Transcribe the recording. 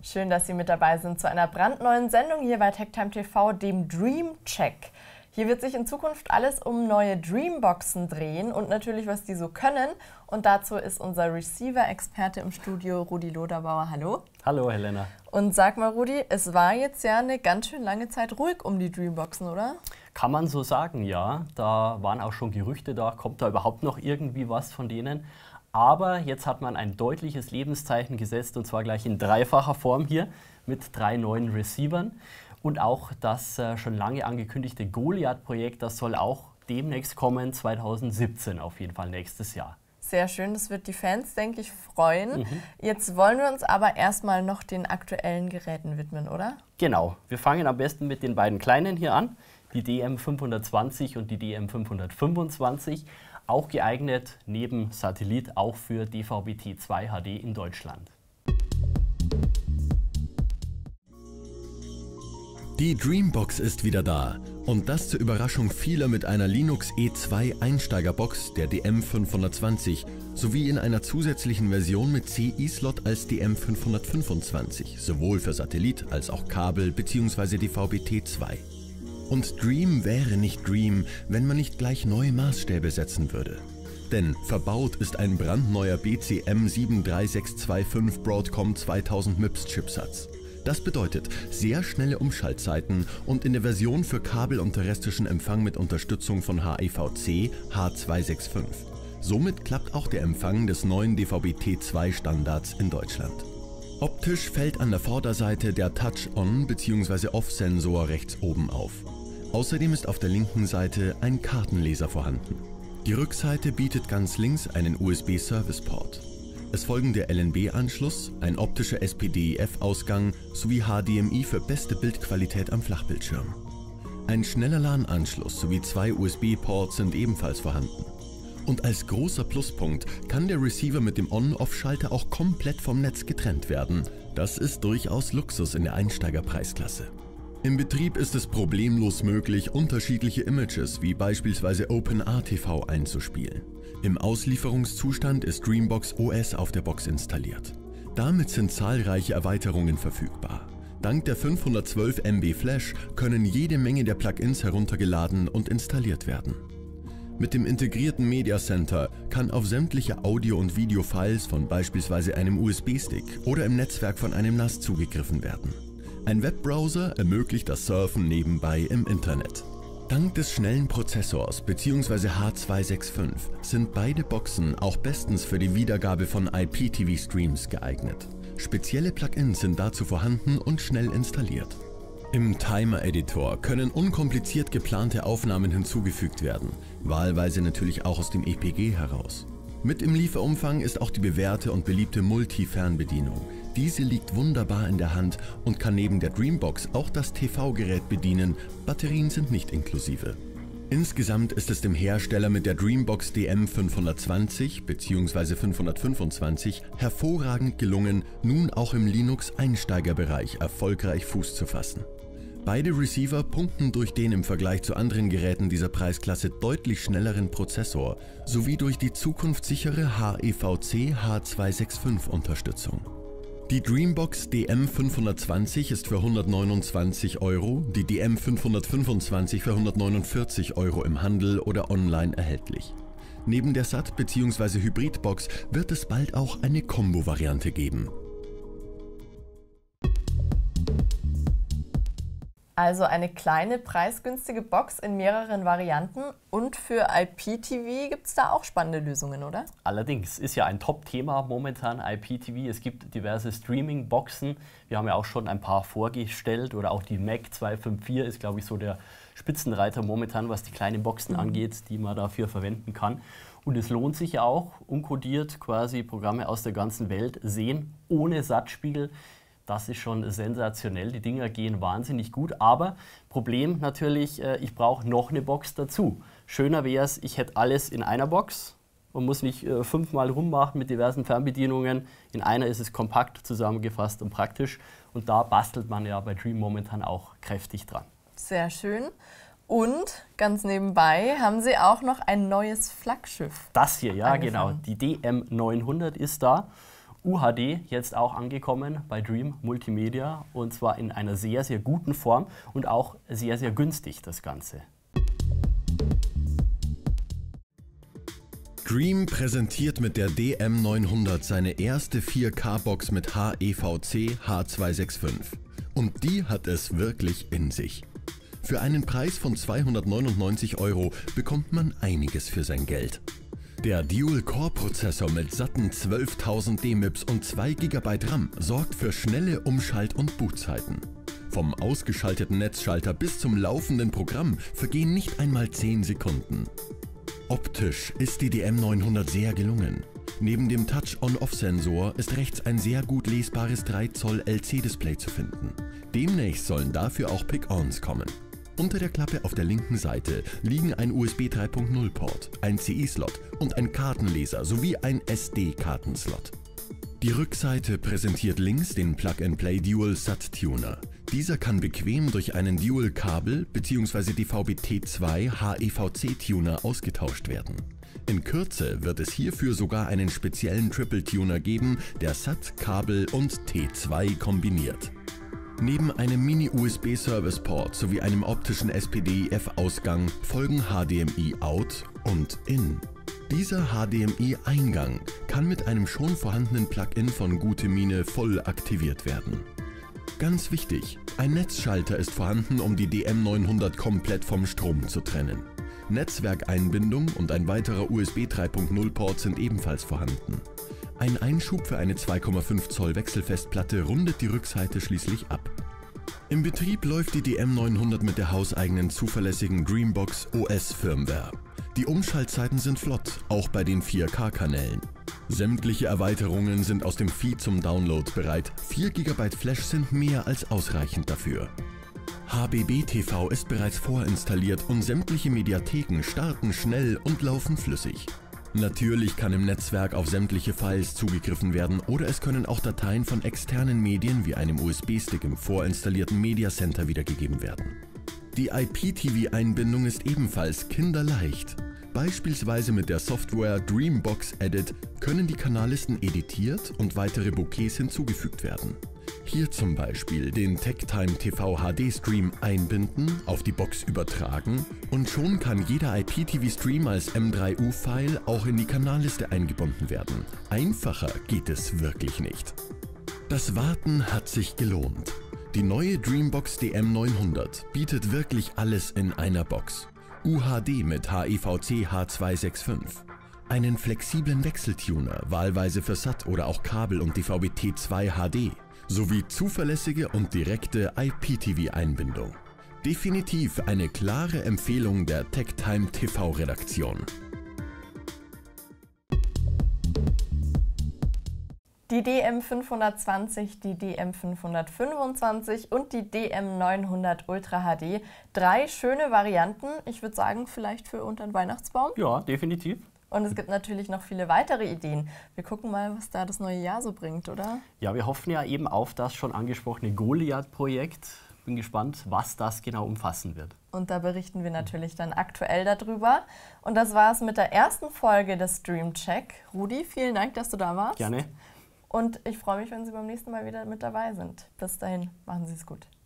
Schön, dass Sie mit dabei sind zu einer brandneuen Sendung hier bei TechTime TV, dem Dream Check. Hier wird sich in Zukunft alles um neue Dreamboxen drehen und natürlich, was die so können. Und dazu ist unser Receiver-Experte im Studio, Rudi Loderbauer. Hallo. Hallo, Helena. Und sag mal, Rudi, es war jetzt ja eine ganz schön lange Zeit ruhig um die Dreamboxen, oder? Kann man so sagen, ja. Da waren auch schon Gerüchte da, kommt da überhaupt noch irgendwie was von denen? Aber jetzt hat man ein deutliches Lebenszeichen gesetzt, und zwar gleich in dreifacher Form hier mit 3 neuen Receivern. Und auch das schon lange angekündigte Goliath-Projekt, das soll auch demnächst kommen, 2017 auf jeden Fall, nächstes Jahr. Sehr schön, das wird die Fans, denke ich, freuen. Jetzt wollen wir uns aber erstmal noch den aktuellen Geräten widmen, oder? Genau, wir fangen am besten mit den beiden kleinen hier an, die DM520 und die DM525. Auch geeignet neben Satellit auch für DVB-T2 HD in Deutschland. Die Dreambox ist wieder da und das zur Überraschung vieler mit einer Linux E2 Einsteigerbox der DM520 sowie in einer zusätzlichen Version mit CI-Slot als DM525, sowohl für Satellit als auch Kabel bzw. DVB-T2. Und Dream wäre nicht Dream, wenn man nicht gleich neue Maßstäbe setzen würde. Denn verbaut ist ein brandneuer BCM 73625 Broadcom 2000 MIPS Chipsatz. Das bedeutet sehr schnelle Umschaltzeiten und in der Version für Kabel- und terrestrischen Empfang mit Unterstützung von HEVC H265. Somit klappt auch der Empfang des neuen DVB-T2 Standards in Deutschland. Optisch fällt an der Vorderseite der Touch-On- bzw. Off-Sensor rechts oben auf. Außerdem ist auf der linken Seite ein Kartenleser vorhanden. Die Rückseite bietet ganz links einen USB-Service-Port. Es folgen der LNB-Anschluss, ein optischer SPDIF-Ausgang sowie HDMI für beste Bildqualität am Flachbildschirm. Ein schneller LAN-Anschluss sowie 2 USB-Ports sind ebenfalls vorhanden. Und als großer Pluspunkt kann der Receiver mit dem On-Off-Schalter auch komplett vom Netz getrennt werden. Das ist durchaus Luxus in der Einsteigerpreisklasse. Im Betrieb ist es problemlos möglich, unterschiedliche Images wie beispielsweise OpenRTV einzuspielen. Im Auslieferungszustand ist Dreambox OS auf der Box installiert. Damit sind zahlreiche Erweiterungen verfügbar. Dank der 512 MB Flash können jede Menge der Plugins heruntergeladen und installiert werden. Mit dem integrierten Media Center kann auf sämtliche Audio- und Videofiles von beispielsweise einem USB-Stick oder im Netzwerk von einem NAS zugegriffen werden. Ein Webbrowser ermöglicht das Surfen nebenbei im Internet. Dank des schnellen Prozessors bzw. H265 sind beide Boxen auch bestens für die Wiedergabe von IPTV-Streams geeignet. Spezielle Plugins sind dazu vorhanden und schnell installiert. Im Timer-Editor können unkompliziert geplante Aufnahmen hinzugefügt werden, wahlweise natürlich auch aus dem EPG heraus. Mit im Lieferumfang ist auch die bewährte und beliebte Multi-Fernbedienung. Diese liegt wunderbar in der Hand und kann neben der Dreambox auch das TV-Gerät bedienen. Batterien sind nicht inklusive. Insgesamt ist es dem Hersteller mit der Dreambox DM520 bzw. 525 hervorragend gelungen, nun auch im Linux-Einsteigerbereich erfolgreich Fuß zu fassen. Beide Receiver punkten durch den im Vergleich zu anderen Geräten dieser Preisklasse deutlich schnelleren Prozessor sowie durch die zukunftssichere HEVC H265-Unterstützung. Die Dreambox DM520 ist für 129 €, die DM525 für 149 € im Handel oder online erhältlich. Neben der SAT- bzw. Hybridbox wird es bald auch eine Kombo-Variante geben. Also eine kleine, preisgünstige Box in mehreren Varianten und für IPTV gibt es da auch spannende Lösungen, oder? Allerdings ist ja ein Top-Thema momentan IPTV. Es gibt diverse Streaming-Boxen. Wir haben ja auch schon ein paar vorgestellt oder auch die Mac 254 ist, glaube ich, so der Spitzenreiter momentan, was die kleinen Boxen angeht, die man dafür verwenden kann. Und es lohnt sich ja auch, unkodiert quasi Programme aus der ganzen Welt sehen, ohne Satzspiegel. Das ist schon sensationell. Die Dinger gehen wahnsinnig gut. Aber Problem natürlich, ich brauche noch eine Box dazu. Schöner wäre es, ich hätte alles in einer Box und muss nicht 5-mal rummachen mit diversen Fernbedienungen. In einer ist es kompakt zusammengefasst und praktisch. Und da bastelt man ja bei Dream momentan auch kräftig dran. Sehr schön. Und ganz nebenbei haben Sie auch noch ein neues Flaggschiff. Das hier, ja genau. Die DM900 ist da. UHD jetzt auch angekommen bei Dream Multimedia und zwar in einer sehr, sehr guten Form und auch sehr, sehr günstig das Ganze. Dream präsentiert mit der DM900 seine erste 4K-Box mit HEVC H265. Und die hat es wirklich in sich. Für einen Preis von 299 € bekommt man einiges für sein Geld. Der Dual-Core-Prozessor mit satten 12.000 DMIPS und 2 GB RAM sorgt für schnelle Umschalt- und Bootzeiten. Vom ausgeschalteten Netzschalter bis zum laufenden Programm vergehen nicht einmal 10 Sekunden. Optisch ist die DM900 sehr gelungen. Neben dem Touch-On-Off-Sensor ist rechts ein sehr gut lesbares 3 Zoll LC-Display zu finden. Demnächst sollen dafür auch Pick-Ons kommen. Unter der Klappe auf der linken Seite liegen ein USB 3.0 Port, ein CE-Slot und ein Kartenleser sowie ein SD-Kartenslot. Die Rückseite präsentiert links den Plug-and-Play Dual SAT Tuner. Dieser kann bequem durch einen Dual-Kabel bzw. DVB-T2 HEVC Tuner ausgetauscht werden. In Kürze wird es hierfür sogar einen speziellen Triple Tuner geben, der SAT, Kabel und T2 kombiniert. Neben einem Mini-USB-Service-Port sowie einem optischen SPD-IF-Ausgang folgen HDMI-Out und In. Dieser HDMI-Eingang kann mit einem schon vorhandenen Plugin von Gute Mine voll aktiviert werden. Ganz wichtig, ein Netzschalter ist vorhanden, um die DM900 komplett vom Strom zu trennen. Netzwerkeinbindung und ein weiterer USB 3.0 Port sind ebenfalls vorhanden. Ein Einschub für eine 2,5 Zoll Wechselfestplatte rundet die Rückseite schließlich ab. Im Betrieb läuft die DM900 mit der hauseigenen zuverlässigen Dreambox OS Firmware. Die Umschaltzeiten sind flott, auch bei den 4K-Kanälen. Sämtliche Erweiterungen sind aus dem Feed zum Download bereit. 4 GB Flash sind mehr als ausreichend dafür. HBB TV ist bereits vorinstalliert und sämtliche Mediatheken starten schnell und laufen flüssig. Natürlich kann im Netzwerk auf sämtliche Files zugegriffen werden oder es können auch Dateien von externen Medien wie einem USB-Stick im vorinstallierten Media Center wiedergegeben werden. Die IPTV-Einbindung ist ebenfalls kinderleicht. Beispielsweise mit der Software Dreambox Edit können die Kanallisten editiert und weitere Bouquets hinzugefügt werden. Hier zum Beispiel den TechTime TV HD Stream einbinden, auf die Box übertragen und schon kann jeder IPTV-Stream als M3U-File auch in die Kanalliste eingebunden werden. Einfacher geht es wirklich nicht. Das Warten hat sich gelohnt. Die neue Dreambox DM900 bietet wirklich alles in einer Box. UHD mit HEVC H265, einen flexiblen Wechseltuner, wahlweise für SAT oder auch Kabel und DVB-T2 HD, sowie zuverlässige und direkte IPTV-Einbindung. Definitiv eine klare Empfehlung der TechTime TV-Redaktion. Die DM520, die DM525 und die DM900 Ultra HD. 3 schöne Varianten. Ich würde sagen, vielleicht für unter den Weihnachtsbaum. Ja, definitiv. Und es gibt natürlich noch viele weitere Ideen. Wir gucken mal, was da das neue Jahr so bringt, oder? Ja, wir hoffen ja eben auf das schon angesprochene Goliath-Projekt. Bin gespannt, was das genau umfassen wird. Und da berichten wir natürlich dann aktuell darüber. Und das war es mit der ersten Folge des Dream Check. Rudi, vielen Dank, dass du da warst. Gerne. Und ich freue mich, wenn Sie beim nächsten Mal wieder mit dabei sind. Bis dahin, machen Sie es gut.